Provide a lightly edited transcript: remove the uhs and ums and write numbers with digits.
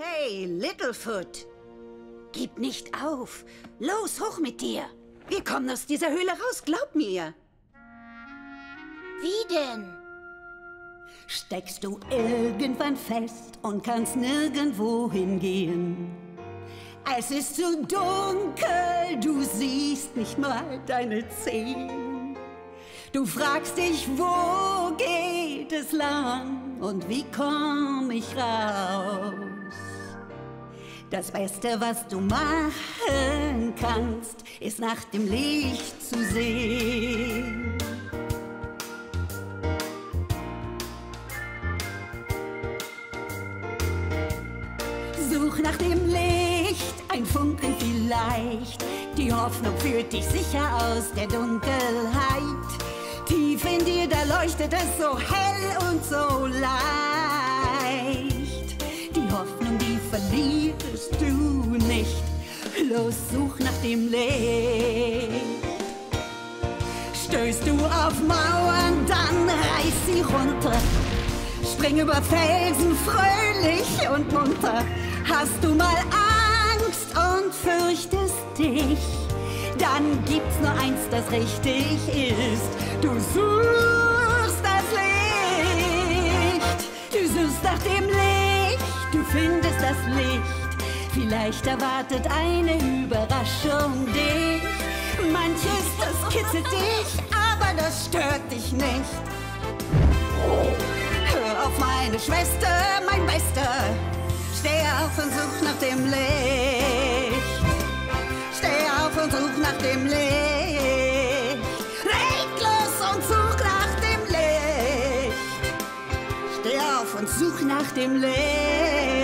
Hey, Littlefoot! Gib nicht auf! Los, hoch mit dir! Wir kommen aus dieser Höhle raus, glaub mir! Wie denn? Steckst du irgendwann fest und kannst nirgendwo hingehen? Es ist zu dunkel, du siehst nicht mal deine Zehen. Du fragst dich, wo geht es lang und wie komm ich raus? Das Beste, was du machen kannst, ist nach dem Licht zu sehen. Such nach dem Licht, ein Funke vielleicht. Die Hoffnung führt dich sicher aus der Dunkelheit. Tief in dir, da leuchtet es so hell und so leicht. Die Hoffnung, die verlierst du nicht. Los, such nach dem Licht. Stößt du auf Mauern, dann reiß sie runter. Spring über Felsen, fröhlich und munter. Hast du mal Angst und fürchtest dich, dann gibt's nur eins, das richtig ist. Du suchst das Licht. Du suchst nach dem Licht, du findest das Licht. Vielleicht erwartet eine Überraschung dich. Manches, das kitzelt dich, aber das stört dich nicht. Hör auf meine Schwester, mein Bester. Steh auf und such nach dem Licht. Steh auf und such nach dem Licht. Leg los und such nach dem Licht. Steh auf und such nach dem Licht.